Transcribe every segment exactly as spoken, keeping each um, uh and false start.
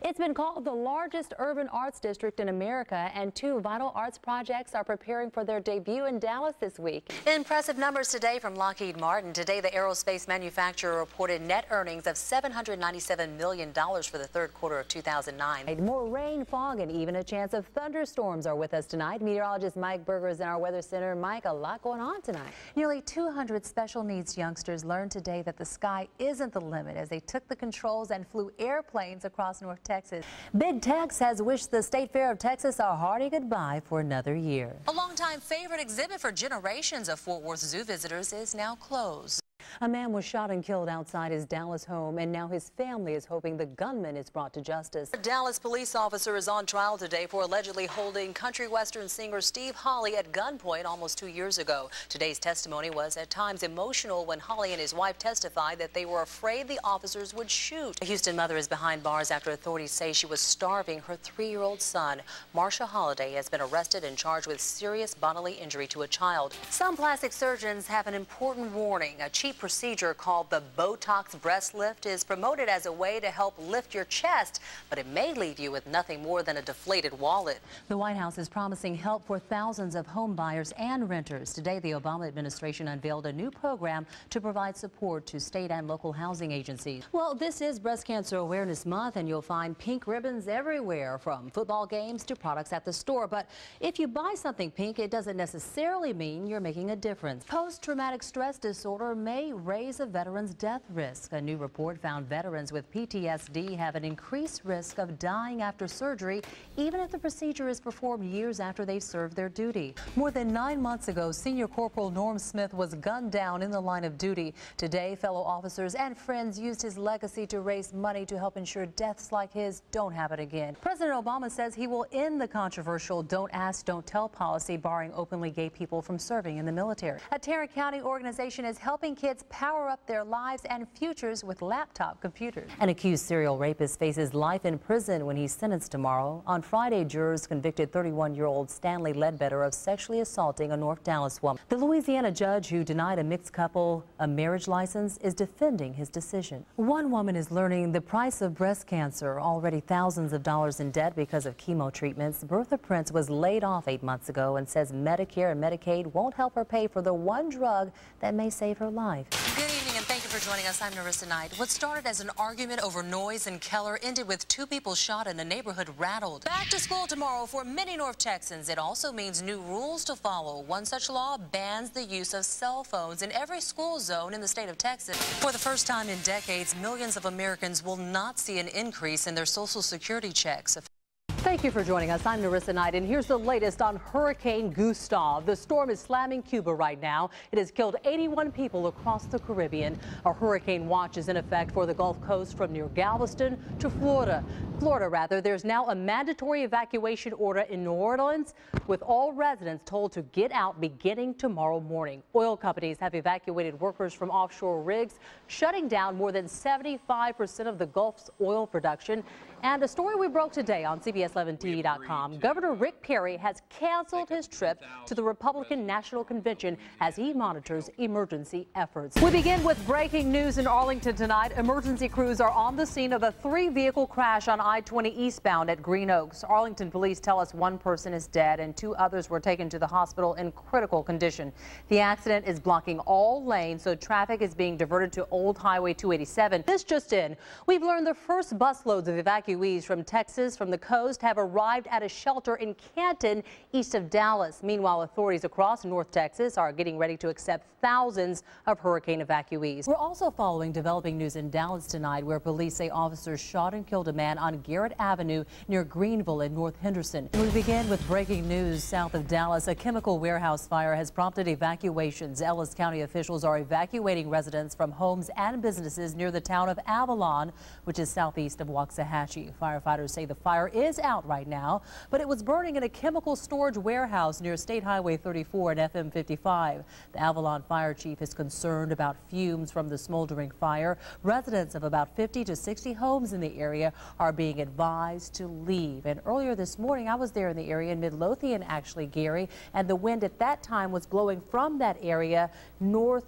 It's been called the largest urban arts district in America, and two vital arts projects are preparing for their debut in Dallas this week. Impressive numbers today from Lockheed Martin. Today, the aerospace manufacturer reported net earnings of seven hundred ninety-seven million dollars for the third quarter of two thousand nine. More rain, fog, and even a chance of thunderstorms are with us tonight. Meteorologist Mike Berger is in our weather center. Mike, a lot going on tonight. Nearly two hundred special needs youngsters learned today that the sky isn't the limit as they took the controls and flew airplanes across North Texas. Big Tex has wished the State Fair of Texas a hearty goodbye for another year. A longtime favorite exhibit for generations of Fort Worth Zoo visitors is now closed. A man was shot and killed outside his Dallas home, and now his family is hoping the gunman is brought to justice. A Dallas police officer is on trial today for allegedly holding country western singer Steve Holley at gunpoint almost two years ago. Today's testimony was at times emotional when Holley and his wife testified that they were afraid the officers would shoot. A Houston mother is behind bars after authorities say she was starving her three-year-old son. Marsha Holliday has been arrested and charged with serious bodily injury to a child. Some plastic surgeons have an important warning. A cheap procedure called the Botox breast lift is promoted as a way to help lift your chest, but it may leave you with nothing more than a deflated wallet. The White House is promising help for thousands of home buyers and renters. Today, the Obama administration unveiled a new program to provide support to state and local housing agencies. Well, this is Breast Cancer Awareness Month, and you'll find pink ribbons everywhere, from football games to products at the store. But if you buy something pink, it doesn't necessarily mean you're making a difference. Post-traumatic stress disorder may raise a veteran's death risk. A new report found veterans with P T S D have an increased risk of dying after surgery, even if the procedure is performed years after they've served their duty. More than nine months ago, Senior Corporal Norm Smith was gunned down in the line of duty. Today, fellow officers and friends used his legacy to raise money to help ensure deaths like his don't happen again. President Obama says he will end the controversial Don't Ask, Don't Tell policy barring openly gay people from serving in the military. A Tarrant County organization is helping kids power up their lives and futures with laptop computers. An accused serial rapist faces life in prison when he's sentenced tomorrow. On Friday, jurors convicted thirty-one-year-old Stanley Ledbetter of sexually assaulting a North Dallas woman. The Louisiana judge who denied a mixed couple a marriage license is defending his decision. One woman is learning the price of breast cancer, already thousands of dollars in debt because of chemo treatments. Bertha Prince was laid off eight months ago and says Medicare and Medicaid won't help her pay for the one drug that may save her life. Good evening and thank you for joining us. I'm Narissa Knight. What started as an argument over noise in Keller ended with two people shot and a neighborhood rattled. Back to school tomorrow for many North Texans. It also means new rules to follow. One such law bans the use of cell phones in every school zone in the state of Texas. For the first time in decades, millions of Americans will not see an increase in their Social Security checks. Thank you for joining us. I'm Narissa Knight, and here's the latest on Hurricane Gustav. The storm is slamming Cuba right now. It has killed eighty-one people across the Caribbean. A hurricane watch is in effect for the Gulf Coast from near Galveston to Florida. Florida, rather. There's now a mandatory evacuation order in New Orleans, with all residents told to get out beginning tomorrow morning. Oil companies have evacuated workers from offshore rigs, shutting down more than seventy-five percent of the Gulf's oil production. And a story we broke today on C B S eleven T V dot com. Governor Rick Perry has canceled his trip to the Republican National Convention as he monitors emergency efforts. We begin with breaking news in Arlington tonight. Emergency crews are on the scene of a three-vehicle crash on I twenty eastbound at Green Oaks. Arlington police tell us one person is dead and two others were taken to the hospital in critical condition. The accident is blocking all lanes, so traffic is being diverted to Old Highway two eighty-seven. This just in. We've learned the first busloads of evacuees from Texas from the coast have arrived at a shelter in Canton, east of Dallas. Meanwhile, authorities across North Texas are getting ready to accept thousands of hurricane evacuees. We're also following developing news in Dallas tonight, where police say officers shot and killed a man on Garrett Avenue near Greenville in North Henderson. We begin with breaking news south of Dallas. A chemical warehouse fire has prompted evacuations. Ellis County officials are evacuating residents from homes and businesses near the town of Avalon, which is southeast of Waxahachie. Firefighters say the fire is out right now, but it was burning in a chemical storage warehouse near State Highway thirty-four and F M fifty-five. The Avalon fire chief is concerned about fumes from the smoldering fire. Residents of about fifty to sixty homes in the area are being advised to leave. And earlier this morning, I was there in the area in Midlothian, actually, Gary, and the wind at that time was blowing from that area north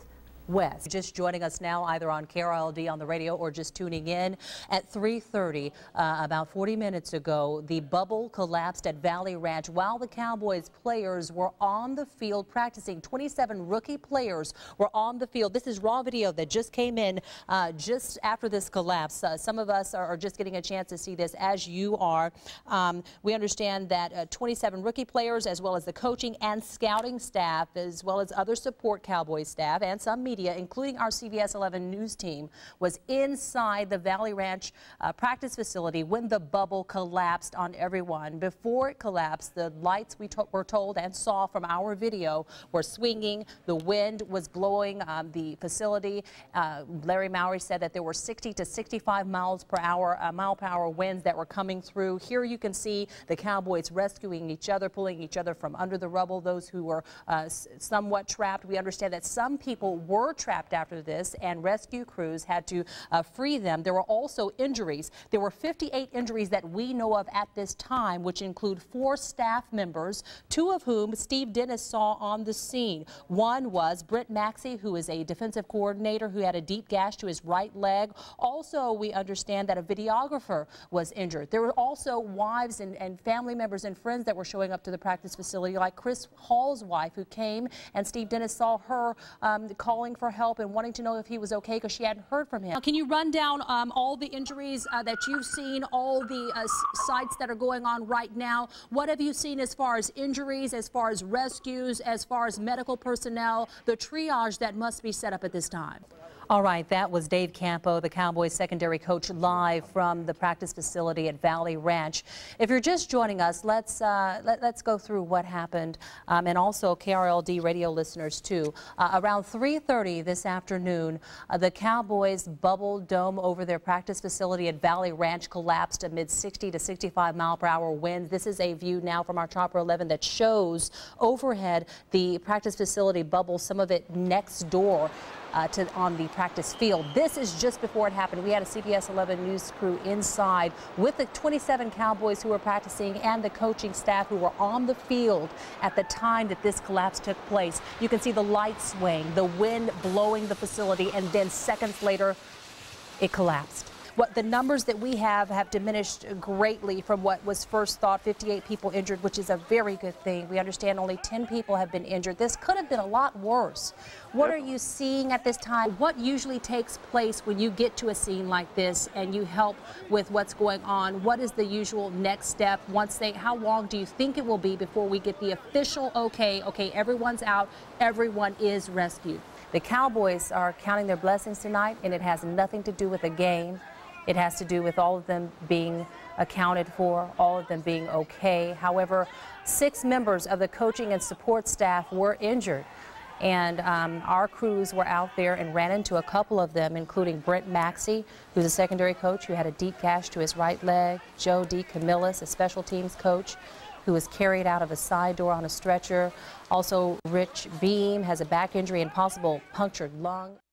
west. Just joining us now either on K R L D on the radio or just tuning in at three thirty, uh, about forty minutes ago, the bubble collapsed at Valley Ranch while the Cowboys players were on the field practicing. twenty-seven rookie players were on the field. This is raw video that just came in uh, just after this collapse. Uh, some of us are, are just getting a chance to see this as you are. Um, we understand that uh, twenty-seven rookie players, as well as the coaching and scouting staff, as well as other support Cowboys staff and some media, including our C B S eleven news team, was inside the Valley Ranch uh, practice facility when the bubble collapsed on everyone. Before it collapsed, the lights we to were told and saw from our video were swinging. The wind was blowing um, the facility. Uh, Larry Mowry said that there were sixty to sixty-five miles per hour, uh, mile per hour winds that were coming through. Here you can see the Cowboys rescuing each other, pulling each other from under the rubble. Those who were uh, somewhat trapped. We understand that some people were trapped after this, and rescue crews had to uh, free them. There were also injuries. There were fifty-eight injuries that we know of at this time, which include four staff members, two of whom Steve Dennis saw on the scene. One was Brent Maxey, who is a defensive coordinator who had a deep gash to his right leg. Also, we understand that a videographer was injured. There were also wives and, and family members and friends that were showing up to the practice facility, like Chris Hall's wife, who came, and Steve Dennis saw her um, calling for help and wanting to know if he was okay because she hadn't heard from him. Now, can you run down um, all the injuries uh, that you've seen, all the uh, sites that are going on right now? What have you seen as far as injuries, as far as rescues, as far as medical personnel, the triage that must be set up at this time? All right, that was Dave Campo, the Cowboys secondary coach, live from the practice facility at Valley Ranch. If you're just joining us, let's uh, let, let's go through what happened, um, and also K R L D radio listeners too. Uh, around three thirty this afternoon, uh, the Cowboys bubble dome over their practice facility at Valley Ranch collapsed amid sixty to sixty-five mile per hour winds. This is a view now from our Chopper eleven that shows overhead the practice facility bubble, some of it next door Uh, to on the practice field. This is just before it happened. We had a C B S eleven news crew inside with the twenty-seven Cowboys who were practicing and the coaching staff who were on the field at the time that this collapse took place. You can see the lights swaying, the wind blowing the facility, and then seconds later it collapsed. What the numbers that we have have diminished greatly from what was first thought. fifty-eight people injured, which is a very good thing. We understand only ten people have been injured. This could have been a lot worse. What are you seeing at this time? What usually takes place when you get to a scene like this and you help with what's going on? What is the usual next step? Once they, how long do you think it will be before we get the official okay, okay, everyone's out, everyone is rescued? The Cowboys are counting their blessings tonight, and it has nothing to do with the game. It has to do with all of them being accounted for, all of them being okay. However, six members of the coaching and support staff were injured, and um, our crews were out there and ran into a couple of them, including Brent Maxey, who's a secondary coach who had a deep gash to his right leg, Joe DeCamillis, a special teams coach, who was carried out of a side door on a stretcher. Also, Rich Beam has a back injury and possible punctured lung.